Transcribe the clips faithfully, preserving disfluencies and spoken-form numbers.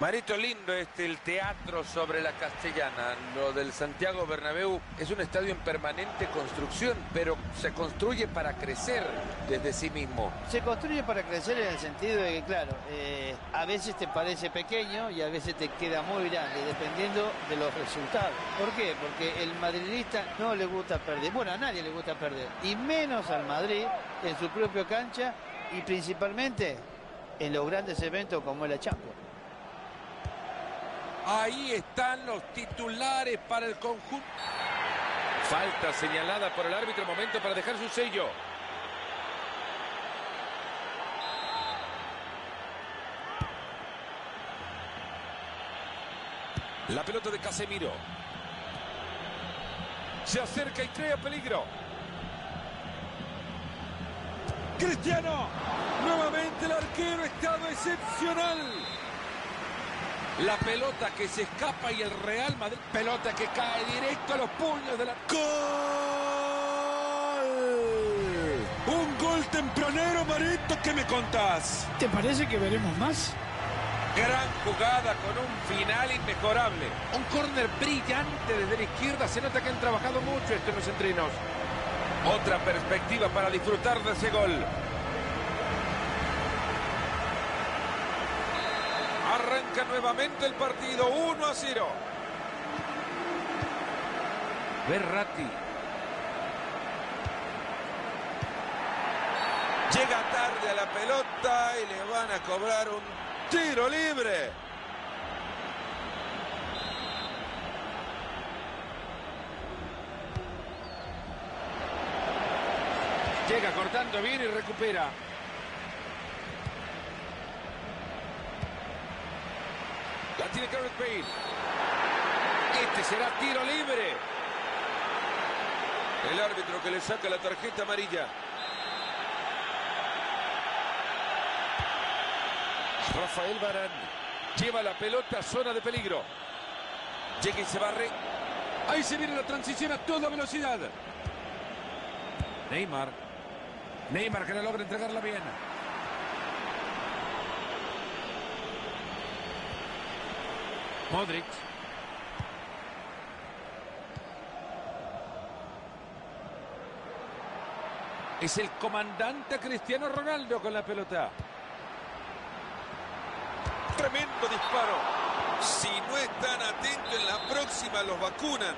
Marito, lindo este, el teatro sobre la Castellana. Lo del Santiago Bernabéu es un estadio en permanente construcción, pero se construye para crecer desde sí mismo. Se construye para crecer en el sentido de que, claro, eh, a veces te parece pequeño y a veces te queda muy grande, dependiendo de los resultados. ¿Por qué? Porque el madridista no le gusta perder. Bueno, a nadie le gusta perder, y menos al Madrid en su propia cancha y principalmente en los grandes eventos como es la Champions. Ahí están los titulares para el conjunto. Falta señalada por el árbitro, momento para dejar su sello. La pelota de Casemiro. Se acerca y crea peligro. Cristiano. Nuevamente el arquero, estado excepcional. La pelota que se escapa y el Real Madrid. Pelota que cae directo a los puños de la... ¡Gol! Un gol tempranero, Marito, ¿qué me contás? ¿Te parece que veremos más? Gran jugada con un final inmejorable. Un córner brillante desde la izquierda. Se nota que han trabajado mucho esto en los entrenos. Otra perspectiva para disfrutar de ese gol. Arranca nuevamente el partido, uno a cero. Verratti. Llega tarde a la pelota y le van a cobrar un tiro libre. Llega cortando bien y recupera. La tiene Gareth Bale. Este será tiro libre. El árbitro que le saca la tarjeta amarilla. Rafael Varane. Lleva la pelota a zona de peligro. Llega y se barre. Ahí se viene la transición a toda velocidad. Neymar. Neymar que no logra entregarla bien. Modric. Es el comandante Cristiano Ronaldo con la pelota. Tremendo disparo. Si no están atentos en la próxima los vacunan.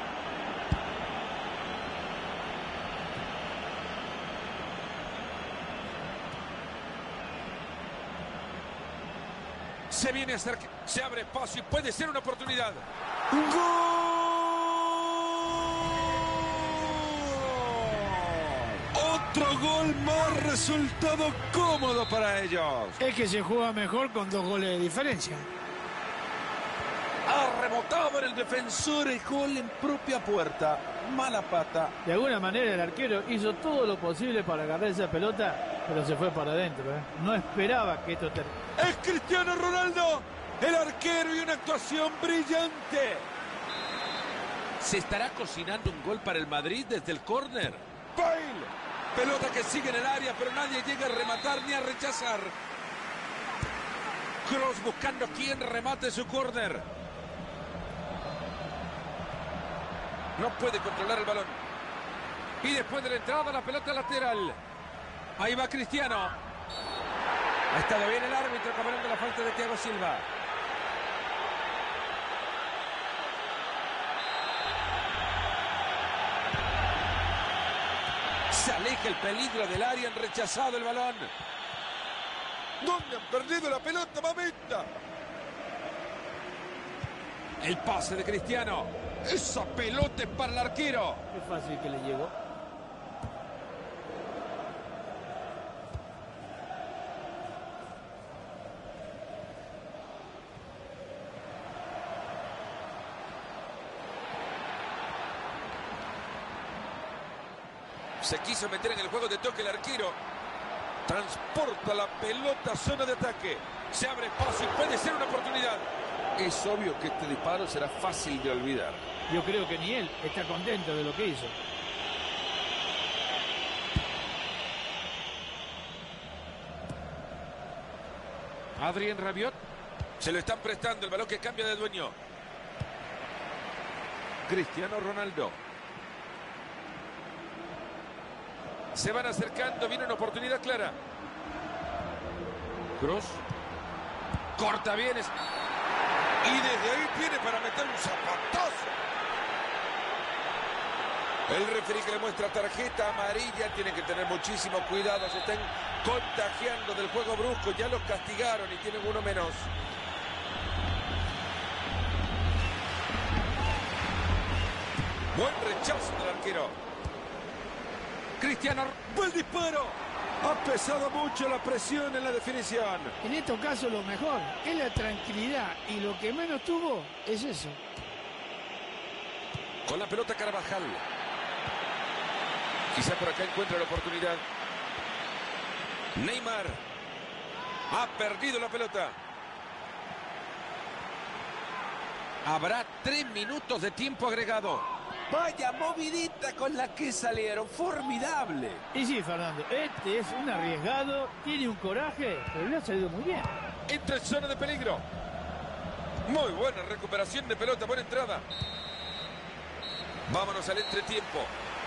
Se viene a cerca, se abre espacio y puede ser una oportunidad. ¡Gol! Otro gol más, resultado cómodo para ellos. Es que se juega mejor con dos goles de diferencia. Ha rebotado en el defensor, el gol en propia puerta. Mala pata. De alguna manera el arquero hizo todo lo posible para agarrar esa pelota, pero se fue para adentro, ¿eh? No esperaba que esto termine. Es Cristiano Ronaldo, el arquero, y una actuación brillante. ¿Se estará cocinando un gol para el Madrid desde el córner? Bale, pelota que sigue en el área, pero nadie llega a rematar ni a rechazar. Kroos buscando quien remate su córner. No puede controlar el balón. Y después de la entrada, la pelota lateral. Ahí va Cristiano. Ha estado bien el árbitro cobrando la falta de Thiago Silva. Se aleja el peligro del área, han rechazado el balón. ¿Dónde han perdido la pelota, mamita? El pase de Cristiano. Esa pelota es para el arquero. Qué fácil que le llegó. Se quiso meter en el juego de toque el arquero. Transporta la pelota a zona de ataque. Se abre espacio y puede ser una oportunidad. Es obvio que este disparo será fácil de olvidar. Yo creo que ni él está contento de lo que hizo. Adrien Rabiot. Se lo están prestando, el balón que cambia de dueño. Cristiano Ronaldo. Se van acercando, viene una oportunidad clara. Cross. Corta bien. Y desde ahí viene para meter un zapatazo. El referee que le muestra tarjeta amarilla. Tienen que tener muchísimo cuidado. Se están contagiando del juego brusco. Ya los castigaron y tienen uno menos. Buen rechazo del arquero. Cristiano. Buen disparo. Ha pesado mucho la presión en la definición. En estos casos lo mejor es la tranquilidad y lo que menos tuvo es eso. Con la pelota Carvajal. Quizá por acá encuentra la oportunidad. Neymar. Ha perdido la pelota. Habrá tres minutos de tiempo agregado. Vaya movidita con la que salieron. Formidable. Y sí, Fernando, este es un arriesgado, tiene un coraje, pero le ha salido muy bien. Entra en zona de peligro. Muy buena recuperación de pelota, buena entrada. Vámonos al entretiempo.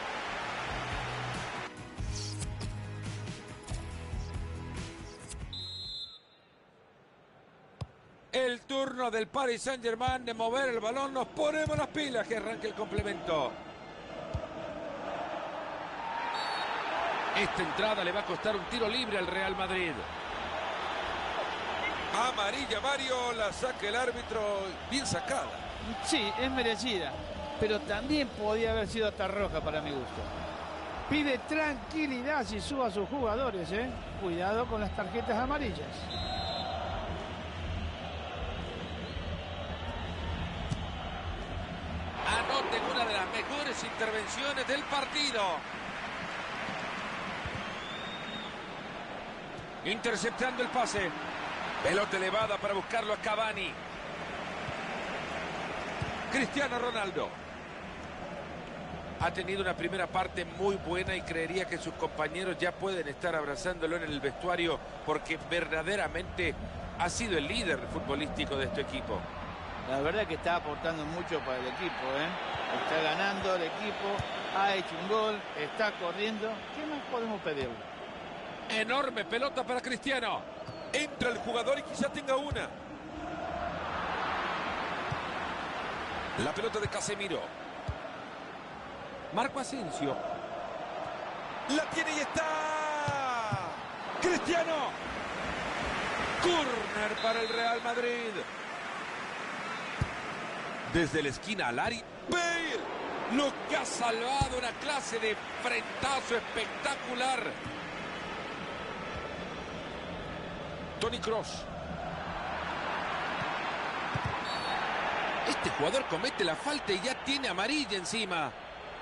El turno del Paris Saint-Germain de mover el balón. Nos ponemos las pilas, que arranque el complemento. Esta entrada le va a costar un tiro libre al Real Madrid. Amarilla, Mario, la saca el árbitro. Bien sacada. Sí, es merecida, pero también podía haber sido hasta roja para mi gusto. Pide tranquilidad si suba a sus jugadores, ¿eh? Cuidado con las tarjetas amarillas. Anoten una de las mejores intervenciones del partido. Interceptando el pase. Pelota elevada para buscarlo a Cavani. Cristiano Ronaldo. Ha tenido una primera parte muy buena y creería que sus compañeros ya pueden estar abrazándolo en el vestuario porque verdaderamente ha sido el líder futbolístico de este equipo. La verdad que está aportando mucho para el equipo, ¿eh? Está ganando el equipo, ha hecho un gol, está corriendo. ¿Qué más podemos pedirle? Enorme pelota para Cristiano. Entra el jugador y quizá tenga una. La pelota de Casemiro. Marco Asensio. La tiene y está. Cristiano. Corner para el Real Madrid. Desde la esquina al área. Bale. Lo que ha salvado, una clase de frentazo espectacular. Toni Kroos. Este jugador comete la falta y ya tiene amarilla encima.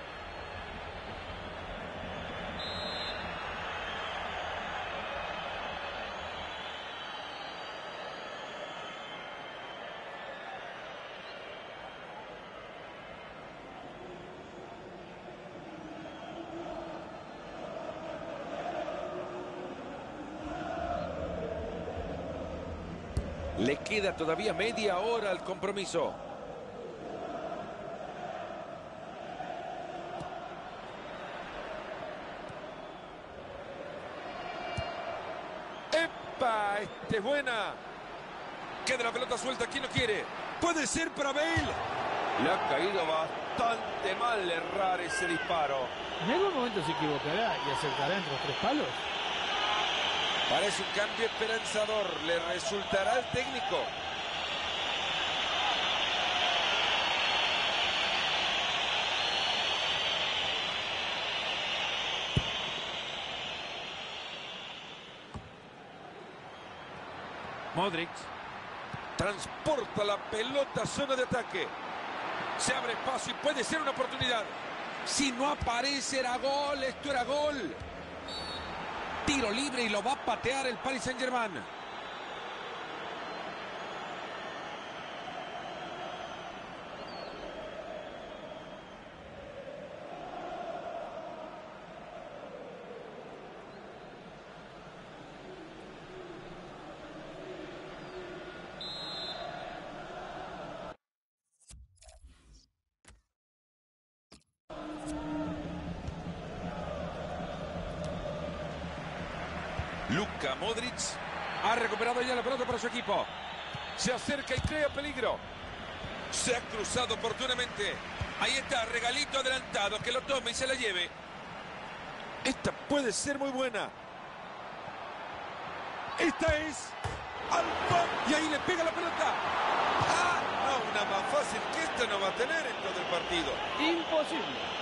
Le queda todavía media hora al compromiso. ¡Epa! Este es buena. Queda la pelota suelta. ¿Quién lo quiere? Puede ser para Bale. Le ha caído bastante mal errar ese disparo. En algún momento se equivocará y acertará entre los tres palos. Parece un cambio esperanzador. ¿Le resultará al técnico? Modric. Transporta la pelota a zona de ataque. Se abre espacio y puede ser una oportunidad. Si no aparece, era gol. Esto era gol. Tiro libre y lo va a patear el Paris Saint-Germain. Luka Modric ha recuperado ya la pelota para su equipo. Se acerca y crea peligro. Se ha cruzado oportunamente. Ahí está, regalito adelantado, que lo tome y se la lleve. Esta puede ser muy buena. Esta es al pan. Y ahí le pega la pelota. ¡Ah! No, una más fácil que esta no va a tener en todo el partido. Imposible.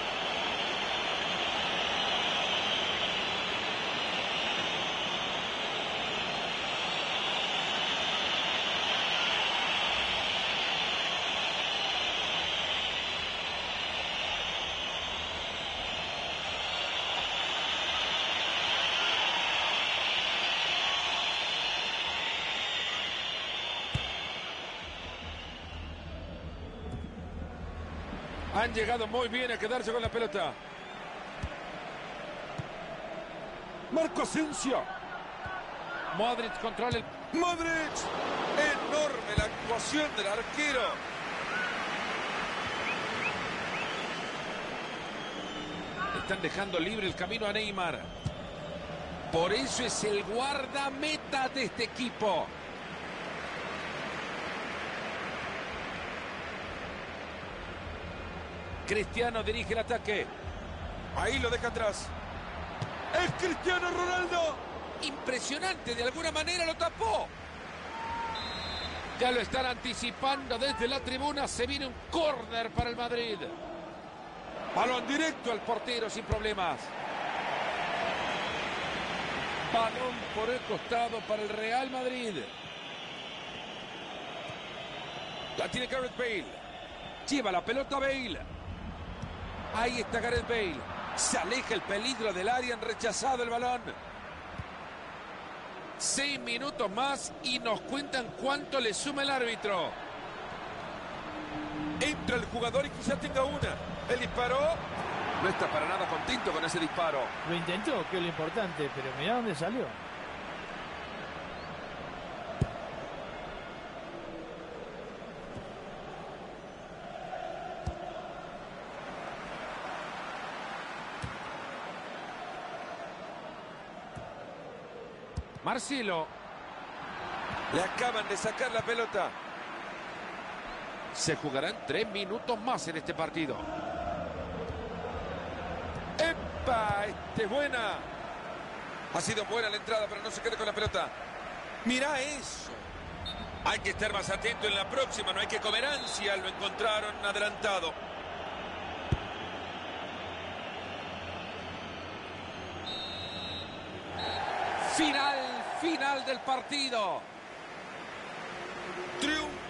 Han llegado muy bien a quedarse con la pelota. Marco Asensio. Modric controla el... ¡Modric! Enorme la actuación del arquero. Están dejando libre el camino a Neymar. Por eso es el guardameta de este equipo. Cristiano dirige el ataque. Ahí lo deja atrás. ¡Es Cristiano Ronaldo! Impresionante, de alguna manera lo tapó. Ya lo están anticipando desde la tribuna. Se viene un córner para el Madrid. Balón directo al portero sin problemas. Balón por el costado para el Real Madrid. La tiene Gareth Bale. Lleva la pelota Bale. Ahí está Gareth Bale. Se aleja el peligro del área. Han rechazado el balón. Seis minutos más y nos cuentan cuánto le suma el árbitro. Entra el jugador y quizá tenga una. El disparo. No está para nada contento con ese disparo. Lo intentó, que es lo importante, pero mirá dónde salió. Marcelo. Le acaban de sacar la pelota. Se jugarán tres minutos más en este partido. ¡Epa! Este es buena. Ha sido buena la entrada, pero no se quede con la pelota. Mirá eso. Hay que estar más atento en la próxima. No hay que comer ansia. Lo encontraron adelantado. Final, final del partido. Triunfo